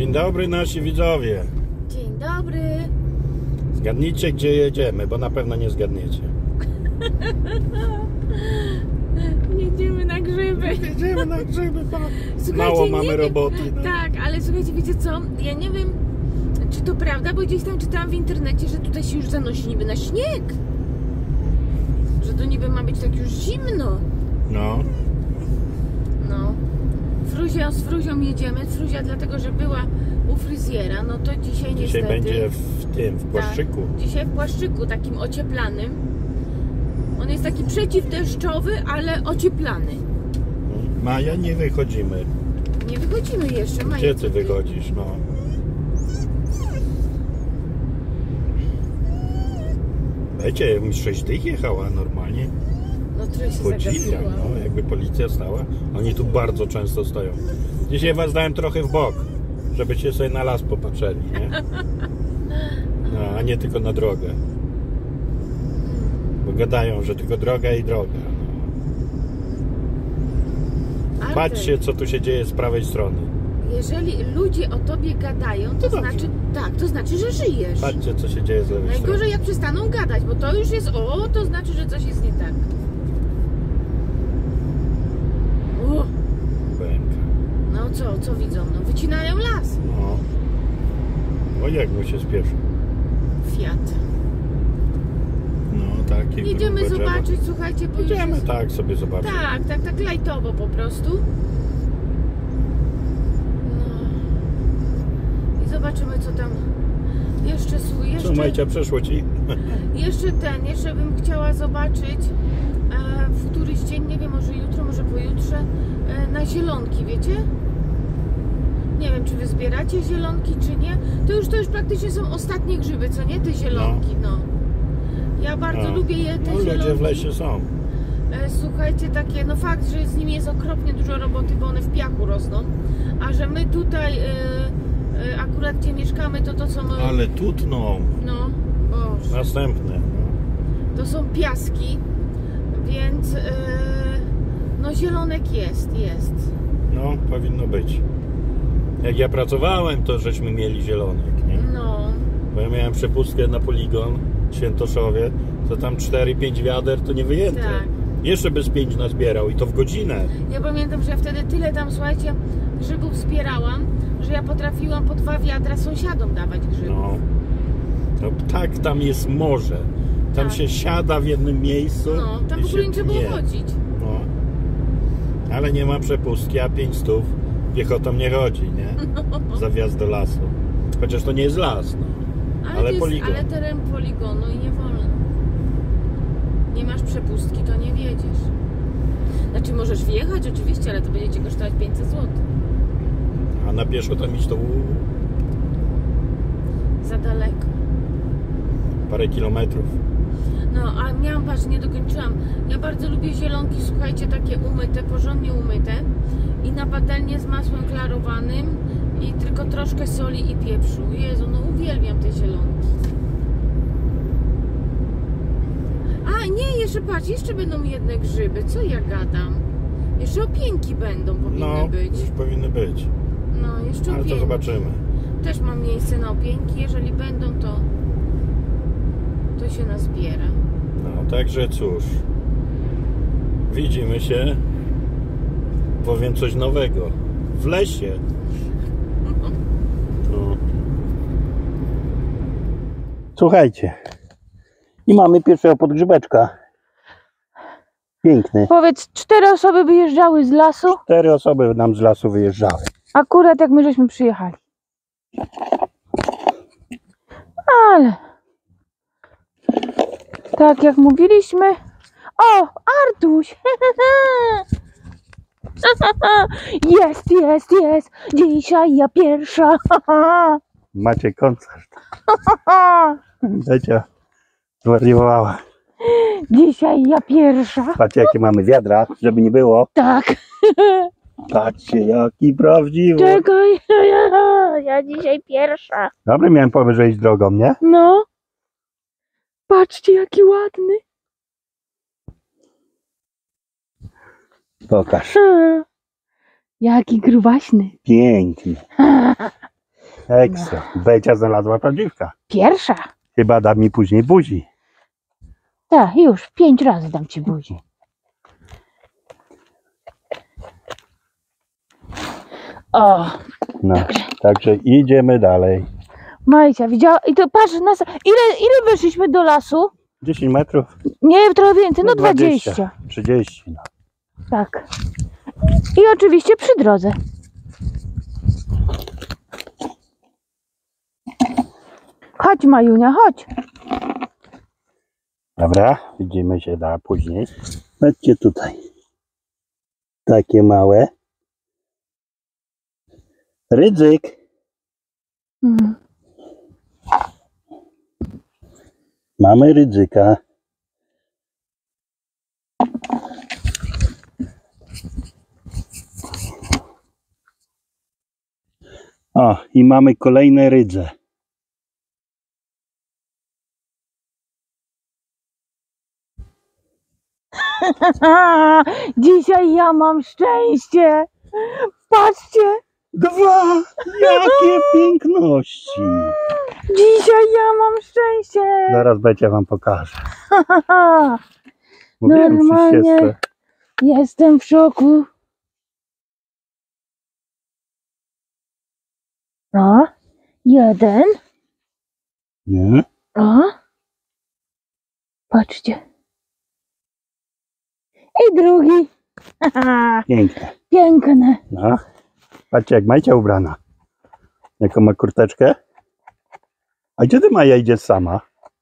Dzień dobry nasi widzowie. Dzień dobry. Zgadnijcie, gdzie jedziemy, bo na pewno nie zgadniecie. Jedziemy na grzyby. Jedziemy na grzyby, bo Słuchajcie, mało mamy roboty. No. Tak, ale słuchajcie, wiecie co? Ja nie wiem, czy to prawda, bo gdzieś tam czytałam w internecie, że tutaj się już zanosi niby na śnieg. Że to niby ma być tak już zimno. No. No. Z Fruzią jedziemy. Fruzia dlatego, że była u fryzjera, no to dzisiaj niestety... będzie w płaszczyku. Tak, dzisiaj w płaszczyku, takim ocieplanym. On jest taki przeciwdeszczowy, ale ocieplany. Maja, nie wychodzimy. Nie wychodzimy jeszcze, Maja. Gdzie ty wychodzisz, no? Wiecie, jakbym 6 dych jechała normalnie. No trochę się Podziwiam, zagapiłam. no, jakby policja stała. Oni tu bardzo często stoją. Dzisiaj was dałem trochę w bok, żebyście sobie na las popatrzyli, nie? No, a nie tylko na drogę. Bo gadają, że tylko droga i droga. No. Patrzcie, co tu się dzieje z prawej strony. Jeżeli ludzie o tobie gadają, to znaczy, tak, to znaczy, że żyjesz. Patrzcie, co się dzieje z lewej strony. Najgorzej jak przestaną gadać, bo to już jest to znaczy, że coś jest nie tak. Bęka. No co widzą? No wycinają las. No. O, jak mu się spieszy. Fiat. No, takie Jedziemy zobaczyć, słuchajcie, bo Idziemy już jest... tak sobie zobaczyć. Tak lajtowo po prostu. No. I zobaczymy, co tam jeszcze Co, Majcia, przeszło ci? Jeszcze bym chciała zobaczyć w któryś dzień, nie wiem, może jutro, może pojutrze, na zielonki, wiecie? Nie wiem, czy wy zbieracie zielonki, czy nie. To już praktycznie są ostatnie grzyby, co nie? Te zielonki, no. Ja bardzo lubię te zielonki. Ludzie w lesie są. Słuchajcie, takie, no fakt, że z nimi jest okropnie dużo roboty, bo one w piachu rosną. A że my tutaj akurat gdzie mieszkamy, to są... Ale tutną. No, Boże. Następne. No. To są piaski, więc no zielonek jest. No, powinno być. Jak ja pracowałem, to żeśmy mieli zielonek, nie? No. Bo ja miałem przepustkę na poligon w Świętoszowie, to tam 4-5 wiader to nie wyjęte. Tak. Jeszcze bez 5 nazbierał i to w godzinę. Ja pamiętam, że ja wtedy tyle tam, słuchajcie, grzybów zbierałam, że ja potrafiłam po 2 wiadra sąsiadom dawać grzybów. No tak, tam jest morze. Tam się siada w jednym miejscu. No, tam w ogóle nie trzeba było chodzić. No. Ale nie ma przepustki, a 500 piechotą nie chodzi, nie? Za wjazd do lasu. Chociaż to nie jest las, no. Ale poligon. Ale teren poligonu i nie wolno. Nie masz przepustki, to nie wjedziesz. Znaczy możesz wjechać oczywiście, ale to będzie cię kosztować 500 zł. A na pieszo tam iść to za daleko. Parę kilometrów. No, a miałam, patrz, nie dokończyłam. Ja bardzo lubię zielonki, słuchajcie, takie umyte, porządnie umyte i na patelnię z masłem klarowanym i tylko troszkę soli i pieprzu. Jezu, no uwielbiam te zielonki. A nie, jeszcze patrz, jeszcze będą jedne grzyby. Co ja gadam? Jeszcze opieńki powinny być. Już powinny być. No, jeszcze ale opieńki. to zobaczymy. Też mam miejsce na opieńki. Jeżeli będą, to się nazbiera. No, także cóż. Widzimy się. Powiem coś nowego. W lesie. No. Słuchajcie. I mamy pierwszego podgrzybeczka. Piękny. Powiedz, 4 osoby wyjeżdżały z lasu? 4 osoby nam z lasu wyjeżdżały. Akurat jak my żeśmy przyjechali. Ale tak jak mówiliśmy. O, Artuś! Jest! Dzisiaj ja pierwsza. Macie koncert. Wiecie, zwariowała. Dzisiaj ja pierwsza. Patrzcie, jakie mamy wiadra, żeby nie było. Tak. Patrzcie, jaki prawdziwy. Czekaj, ja dzisiaj pierwsza. Dobry miałem pomysł, że iść drogą, nie? No. Patrzcie, jaki ładny. Pokaż. Jaki grubaśny. Piękny. Ekstra. Becia znalazła prawdziwka. Pierwsza. Chyba da mi później buzi. Tak, już 5 razy dam ci buzi. O, No, także idziemy dalej. Majcia, widziała? I to patrz, ile weszliśmy do lasu? 10 metrów. Nie, trochę więcej, no 20. 30. No. Tak. I oczywiście przy drodze. Chodź, Majunia, chodź. Dobra, widzimy się później. Chodźcie tutaj. Takie małe. Rydzyk. Mhm. Mamy rydzyka. O, i mamy kolejne rydze. Dzisiaj ja mam szczęście. Patrzcie, 2! Jakie piękności! dzisiaj ja mam szczęście. Zaraz Becia wam pokażę. Mówiłem, Normalnie. przyjście. Jestem w szoku. O, jeden. Nie? O, patrzcie. I drugi. Piękne. Piękne. No. Patrzcie, jak Majcia ubrana. Jaką ma kurteczkę. A gdzie ty, Maja, idziesz sama?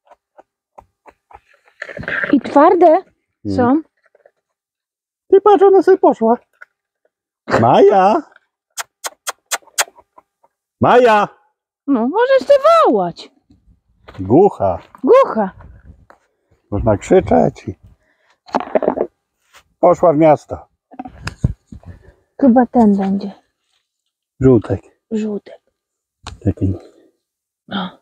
I twarde są. Ty patrz, ona sobie poszła. Maja! Maja! No, możesz ty wołać. Głucha. Głucha. Można krzyczeć. Poszła w miasto. Chyba ten będzie. Żółtek. Żółtek. Taki. No.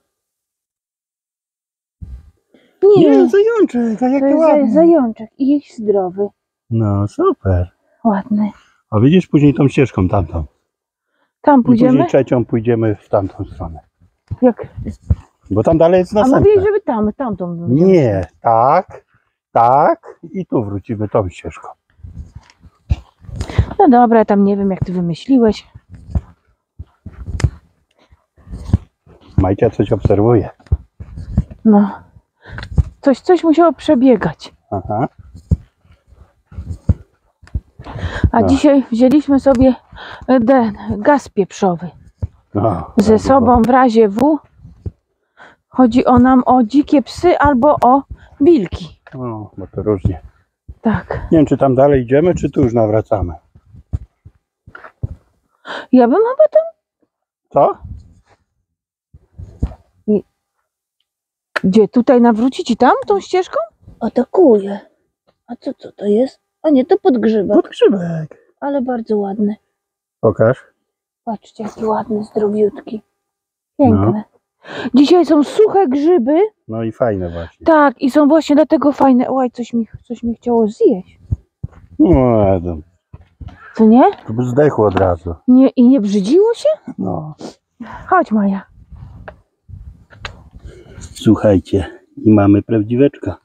Nie, zajączek, a to jaki jest ładny. zajączek i zdrowy. No, super. Ładny. A widzisz później tą ścieżką tamtą. Tam I pójdziemy? później trzecią pójdziemy w tamtą stronę. Jak? Bo tam dalej jest A następna. mówili, żeby tamtą będziemy. Nie, tak i tu wrócimy tą ścieżką. No dobra, ja tam nie wiem, jak ty wymyśliłeś. Majcia coś obserwuje. No. Coś musiało przebiegać. Aha. A No. dzisiaj wzięliśmy sobie gaz pieprzowy No, ze sobą w razie W. Chodzi nam o dzikie psy albo o wilki. No, bo to różnie. Tak. Nie wiem, czy tam dalej idziemy, czy tu już nawracamy. Ja bym chyba tam... Co? Gdzie? Tutaj nawrócić i tam tą ścieżką? Atakuje. A co to jest? A nie, to podgrzybek. Podgrzybek. Ale bardzo ładny. Pokaż. Patrzcie, jaki ładny, zdrowiutki. Piękny. Dzisiaj są suche grzyby. No i fajne właśnie. Tak, i są właśnie dlatego fajne. Oj, coś mi chciało zjeść. No, Adam. Co nie? Żeby zdechło od razu. Nie? I nie brzydziło się? No. Chodź, Maja. Słuchajcie, i mamy prawdziweczka.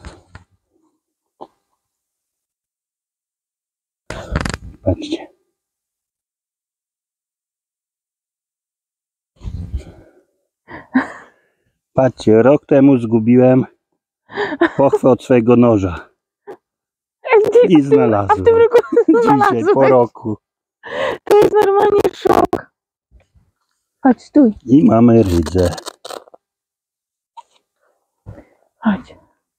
Patrzcie. Patrzcie, rok temu zgubiłem pochwę od swojego noża. I A w znalazłem. tym roku Dzisiaj, po znalazłeś. roku. To jest normalnie szok. Chodź, stój. I mamy rydzę. Chodź.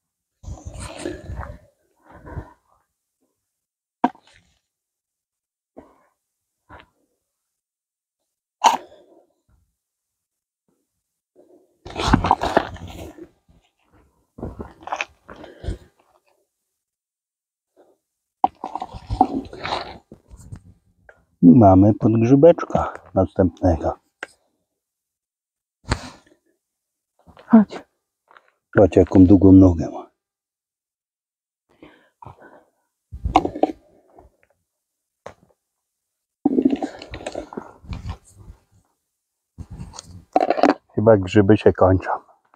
I mamy podgrzybeczka następnego. Chodź. Patrz, jaką długą nogę ma. Chyba grzyby się kończą.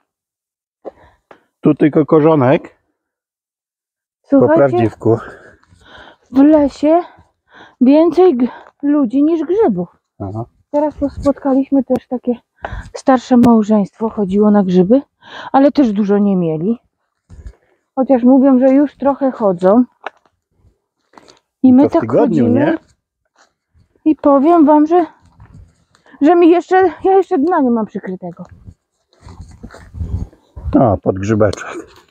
Tu tylko korzonek po Słuchajcie, prawdziwku. w lesie więcej ludzi niż grzybów. Aha. Teraz spotkaliśmy też takie starsze małżeństwo, chodziło na grzyby, ale też dużo nie mieli. Chociaż mówią, że już trochę chodzą. I my To w tak tygodniu, chodzimy. nie? I powiem wam, że ja jeszcze dna nie mam przykrytego. O, podgrzybeczek.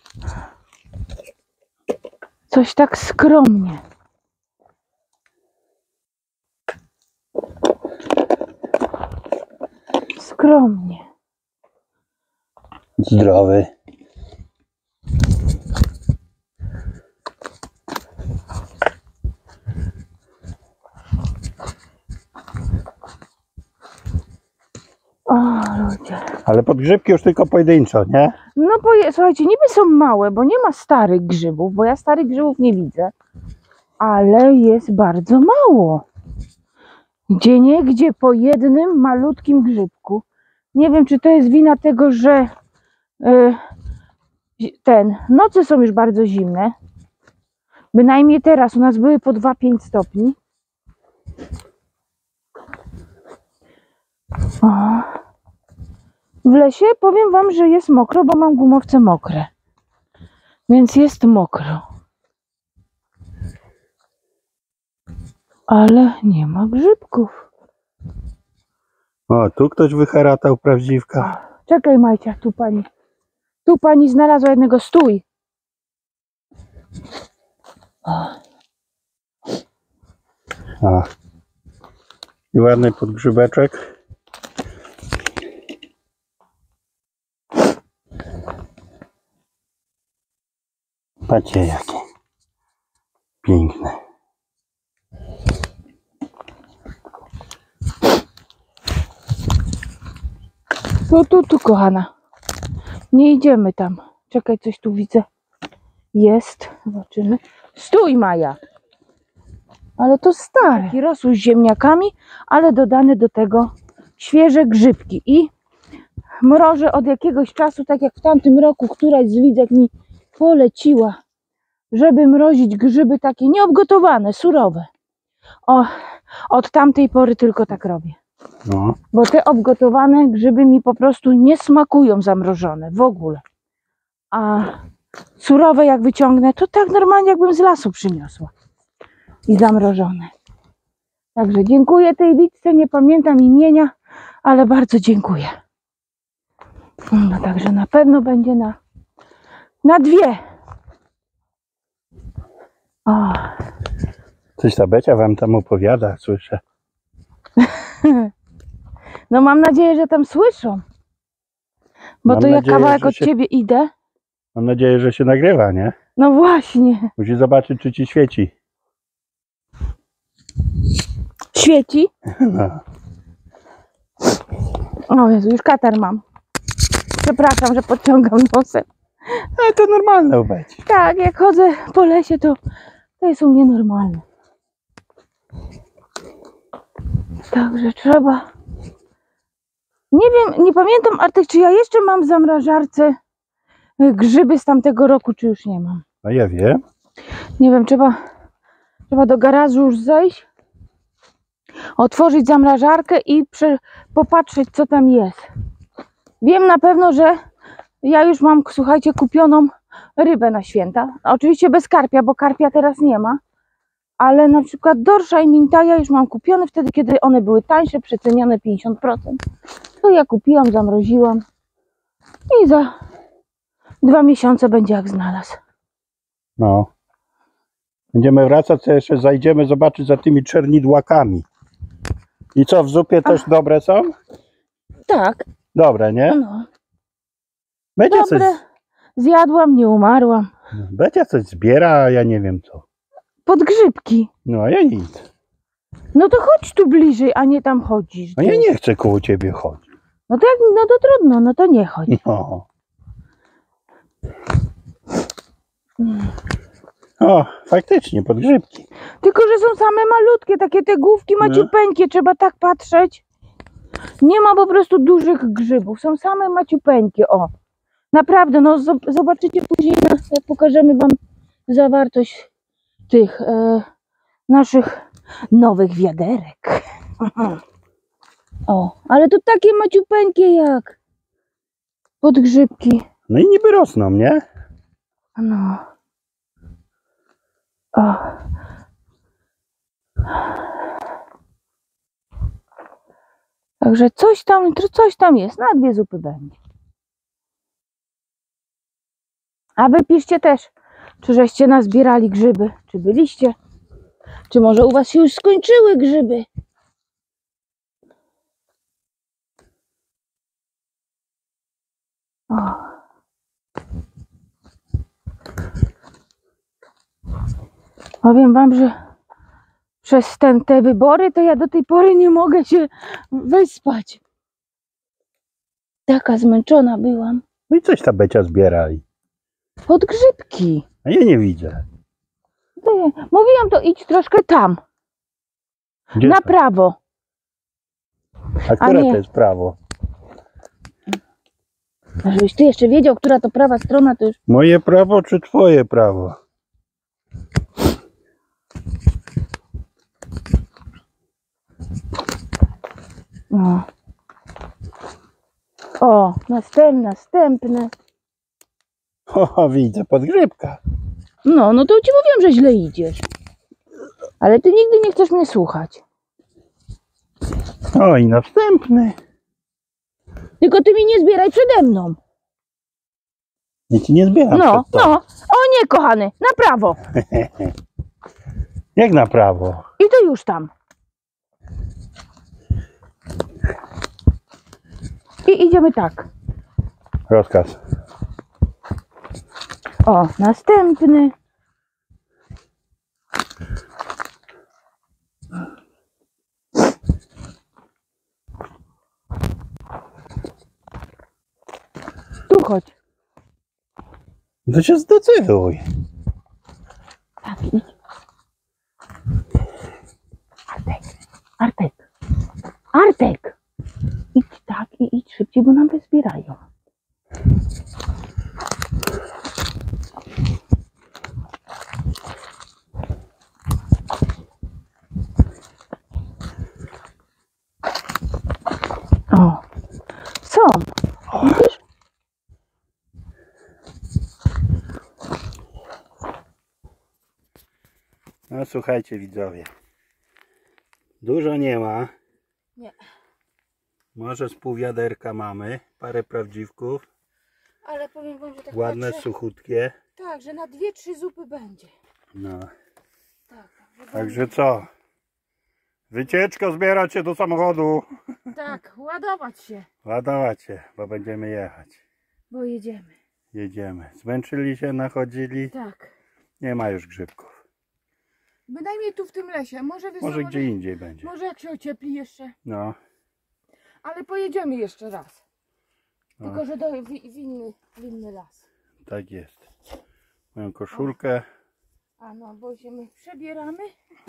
Coś tak skromnie. Skromnie. Zdrowy. O, ludzie. Ale podgrzybki już tylko pojedynczo, nie? No bo słuchajcie, niby są małe, bo nie ma starych grzybów, bo ja starych grzybów nie widzę. Ale jest bardzo mało. Gdzieniegdzie po jednym malutkim grzybku. Nie wiem, czy to jest wina tego, że noce są już bardzo zimne. Bynajmniej teraz u nas były po 2-5 stopni. O. W lesie powiem wam, że jest mokro, bo mam gumowce mokre. Więc jest mokro. Ale nie ma grzybków. O, tu ktoś wyharatał prawdziwka. Czekaj, Majcia, tu pani. Tu pani znalazła jednego, stój. O. I ładny podgrzybeczek. Patrzcie, jakie piękne. Tu, kochana. Nie idziemy tam. Czekaj, coś tu widzę. Jest. Zobaczymy. Stój, Maja. Ale to stare. Taki rosół z ziemniakami, ale dodane do tego świeże grzybki. I mrożę od jakiegoś czasu, tak jak w tamtym roku, któraś z widzek mi poleciła, żeby mrozić grzyby takie nieobgotowane, surowe. O, od tamtej pory tylko tak robię. No. Bo te obgotowane grzyby mi po prostu nie smakują zamrożone w ogóle. A surowe jak wyciągnę, to tak normalnie jakbym z lasu przyniosła. I zamrożone. Także dziękuję tej Witce, nie pamiętam imienia, ale bardzo dziękuję. No także na pewno będzie na 2. O. Coś ta Becia wam tam opowiada, słyszę. No mam nadzieję, że tam słyszą. Bo Mam to jak nadzieję, kawałek że od się- ciebie idę. Mam nadzieję, że się nagrywa, nie? No właśnie. Musi zobaczyć, czy ci świeci. Świeci. No. O Jezu, już katar mam. Przepraszam, że podciągam nosem. Ale to normalne u Beci. Tak, jak chodzę po lesie, to jest u mnie normalne. Także trzeba... Nie wiem, nie pamiętam, Artek, czy ja jeszcze mam w zamrażarce grzyby z tamtego roku, czy już nie mam. No ja wiem. Nie wiem, trzeba do garażu już zejść, otworzyć zamrażarkę i popatrzeć, co tam jest. Wiem na pewno, że ja już mam, słuchajcie, kupioną rybę na święta. Oczywiście bez karpia, bo karpia teraz nie ma. Ale na przykład dorsza i mintaja już mam kupione wtedy, kiedy one były tańsze, przecenione 50%. To ja kupiłam, zamroziłam i za 2 miesiące będzie jak znalazł. No. Będziemy wracać, to jeszcze zajdziemy zobaczyć za tymi czernidłakami. I co, w zupie też dobre są? Tak, Dobre, nie? no. Becia coś, Dobre. Zjadłam, nie umarłam. Becia coś zbiera, a ja nie wiem co. Podgrzybki. No a ja nic. No to chodź tu bliżej, a nie tam chodzisz. A ja nie chcę koło ciebie chodzić. No to jak, no to trudno, no to nie chodź. No. O, faktycznie, podgrzybki. Tylko, że są same malutkie, takie te główki maciupeńkie, trzeba tak patrzeć. Nie ma po prostu dużych grzybów, są same maciupeńkie, o. Naprawdę, no zobaczycie później, jak pokażemy wam zawartość tych naszych nowych wiaderek. O, ale to takie maciupeńkie jak podgrzybki. No i niby rosną, nie? No. O. Także coś tam jest, na 2 zupy będzie. A wy piszcie też, czy żeście nazbierali grzyby, czy byliście, czy może u was się już skończyły grzyby. O. Powiem wam, że przez te wybory to ja do tej pory nie mogę się wyspać. Taka zmęczona byłam. No i coś ta Becia zbierali. Podgrzybki. A ja nie widzę. Mówiłam, to idź troszkę tam, Gdzie na to? prawo. A które nie. to jest prawo? Żebyś ty jeszcze wiedział, która to prawa strona, to już... Moje prawo czy twoje prawo? No. O, następne. O, widzę, podgrzybka. No to ci mówiłem, że źle idziesz. Ale ty nigdy nie chcesz mnie słuchać. O, i następny. Tylko ty mi nie zbieraj przede mną. Ja ci nie zbieram No. przed tobą. O nie, kochany, na prawo. Jak na prawo? I to już tam. I idziemy tak. Rozkaz. O, następny. Tu chodź. To się zdecyduj. Tak, idź. Artek. Idź tak i idź szybciej, bo nam wyzbierają. O, są. Widzisz? No słuchajcie widzowie. Dużo nie ma. Nie. Może z pół wiaderka mamy. Parę prawdziwków. Ale powiem wam, że tak Ładne, patrzę, suchutkie. tak, że na 2-3 zupy będzie. No. Tak, Także co? Wycieczka, zbierać się do samochodu. tak, ładować się, Ładować się, bo będziemy jechać. bo jedziemy. Jedziemy. Zmęczyli się, nachodzili. Tak. Nie ma już grzybków. Bynajmniej tu w tym lesie. Może Może gdzie indziej będzie. Może jak się ociepli jeszcze. No. Ale pojedziemy jeszcze raz. No. Tylko, że w inny las. Tak jest. Moją koszulkę. A no, bo się my przebieramy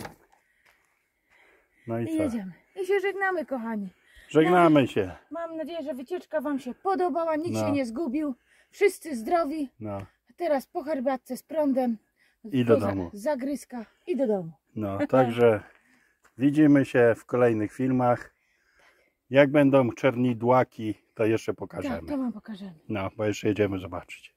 No i i co? jedziemy. I się żegnamy, kochani. Żegnamy się. Mam nadzieję, że wycieczka wam się podobała. Nikt No. się nie zgubił. Wszyscy zdrowi. No. Teraz po herbatce z prądem. I do domu. Zagryzka i do domu. No, także widzimy się w kolejnych filmach. Jak będą czernidłaki, to jeszcze Tak, pokażemy. to wam pokażemy. No, bo jeszcze jedziemy zobaczyć.